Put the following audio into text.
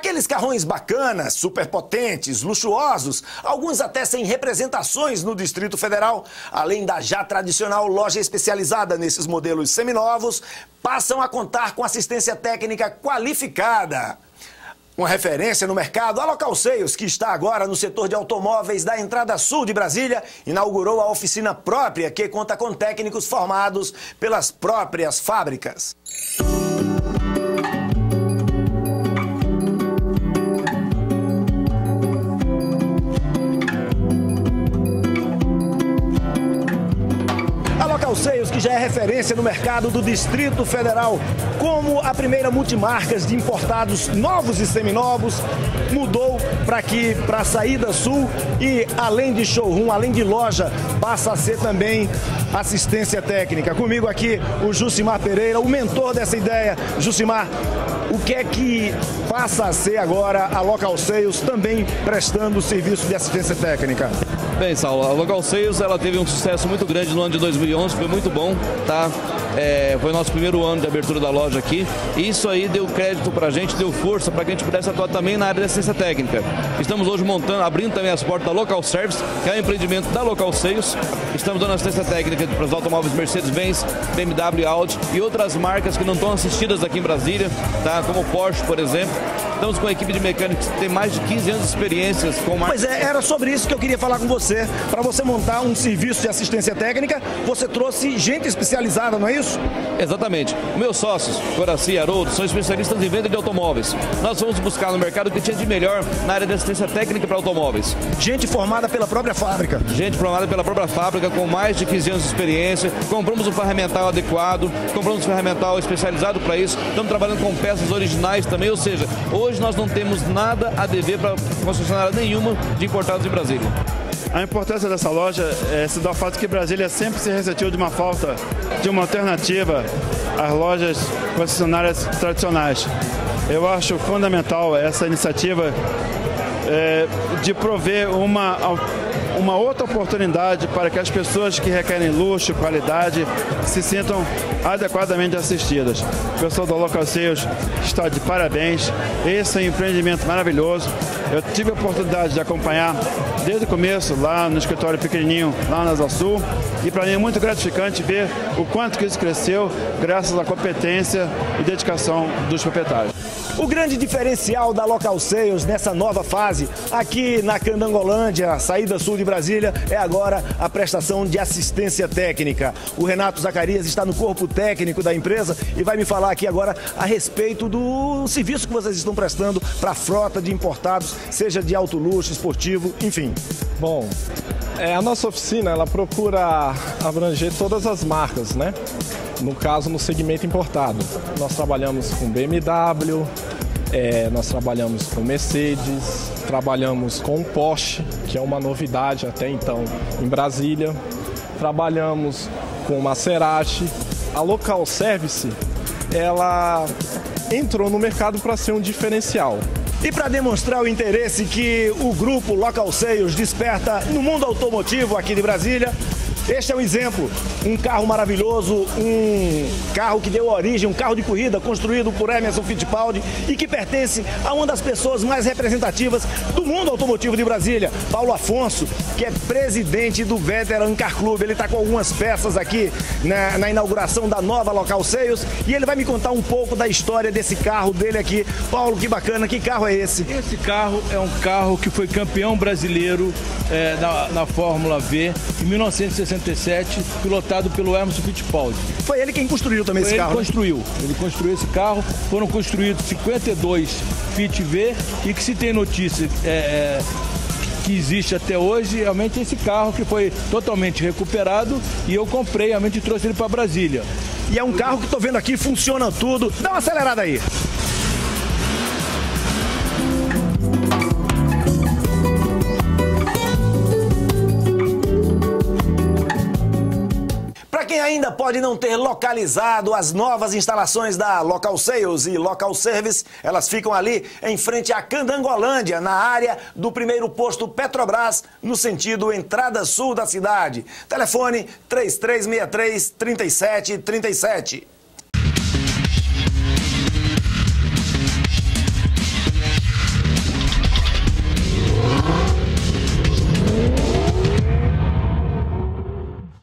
Aqueles carrões bacanas, superpotentes, luxuosos, alguns até sem representações no Distrito Federal, além da já tradicional loja especializada nesses modelos seminovos, passam a contar com assistência técnica qualificada. Uma referência no mercado, a Local Sales, que está agora no setor de automóveis da entrada sul de Brasília, inaugurou a oficina própria que conta com técnicos formados pelas próprias fábricas. Sales, que já é referência no mercado do Distrito Federal, como a primeira multimarcas de importados novos e seminovos, mudou para aqui, para a saída sul, e além de showroom, além de loja, passa a ser também assistência técnica. Comigo aqui o Jucimar Pereira, o mentor dessa ideia. Jucimar, o que é que passa a ser agora a Local Sales também prestando serviço de assistência técnica? Bem, Saulo, a Local Sales ela teve um sucesso muito grande no ano de 2011, foi muito bom, tá? Foi o nosso primeiro ano de abertura da loja aqui, e isso aí deu crédito pra gente, deu força para que a gente pudesse atuar também na área de assistência técnica. Estamos hoje abrindo também as portas da Local Service, que é um empreendimento da Local Sales. Estamos dando assistência técnica para os automóveis Mercedes-Benz, BMW, Audi e outras marcas que não estão assistidas aqui em Brasília, tá? Como Porsche, por exemplo. Estamos com uma equipe de mecânicos que tem mais de 15 anos de experiências com marcas. Pois é, era sobre isso que eu queria falar com você. Para você montar um serviço de assistência técnica, você trouxe gente especializada, não é isso? Exatamente. Meus sócios, Coraci e Haroldo, são especialistas em venda de automóveis. Nós fomos buscar no mercado o que tinha de melhor na área de assistência técnica para automóveis. Gente formada pela própria fábrica. Gente formada pela própria fábrica, com mais de 15 anos de experiência. Compramos um ferramental adequado, compramos um ferramental especializado para isso. Estamos trabalhando com peças originais também, ou seja, hoje nós não temos nada a dever para concessionária nenhuma de importados em Brasília. A importância dessa loja se dá ao fato que Brasília sempre se ressentiu de uma falta de uma alternativa às lojas concessionárias tradicionais. Eu acho fundamental essa iniciativa de prover uma outra oportunidade para que as pessoas que requerem luxo, qualidade, se sintam adequadamente assistidas. O pessoal da Local Sales está de parabéns. Esse é um empreendimento maravilhoso. Eu tive a oportunidade de acompanhar desde o começo, lá no escritório pequenininho, lá na Asa Sul, e para mim é muito gratificante ver o quanto que isso cresceu graças à competência e dedicação dos proprietários. O grande diferencial da Local Sales nessa nova fase, aqui na Candangolândia, saída sul de Brasília, é agora a prestação de assistência técnica. O Renato Zacarias está no corpo técnico da empresa e vai me falar aqui agora a respeito do serviço que vocês estão prestando para a frota de importados, seja de alto luxo, esportivo, enfim. Bom, a nossa oficina ela procura abranger todas as marcas, né? No caso, no segmento importado. Nós trabalhamos com BMW, nós trabalhamos com Mercedes, trabalhamos com Porsche, que é uma novidade até então em Brasília. Trabalhamos com Maserati. A Local Service, ela entrou no mercado para ser um diferencial. E para demonstrar o interesse que o grupo Local Sales desperta no mundo automotivo aqui de Brasília, este é um exemplo, um carro maravilhoso, um carro que deu origem, um carro de corrida construído por Emerson Fittipaldi e que pertence a uma das pessoas mais representativas do mundo automotivo de Brasília, Paulo Afonso, que é presidente do Veteran Car Club. Ele está com algumas peças aqui na inauguração da nova Local Sales e ele vai me contar um pouco da história desse carro dele aqui. Paulo, que bacana, que carro é esse? Esse carro é um carro que foi campeão brasileiro na Fórmula V em 1967, pilotado pelo Emerson Fittipaldi. Foi ele quem construiu também esse carro? Ele construiu esse carro, foram construídos 52 Fit V e que se tem notícia que existe até hoje, realmente esse carro que foi totalmente recuperado e eu comprei, realmente trouxe ele para Brasília. E é um carro que estou vendo aqui, funciona tudo. Dá uma acelerada aí. Quem ainda pode não ter localizado as novas instalações da Local Sales e Local Service, elas ficam ali em frente à Candangolândia, na área do primeiro posto Petrobras, no sentido entrada sul da cidade. Telefone 3363-3737.